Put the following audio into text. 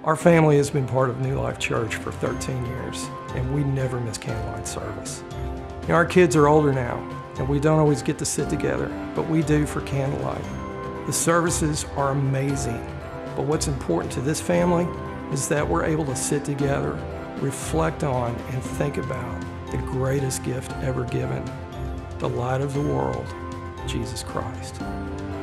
Our family has been part of New Life Church for 13 years, and we never miss candlelight service. You know, our kids are older now, and we don't always get to sit together, but we do for candlelight. The services are amazing, but what's important to this family is that we're able to sit together, reflect on, and think about the greatest gift ever given, the light of the world, Jesus Christ.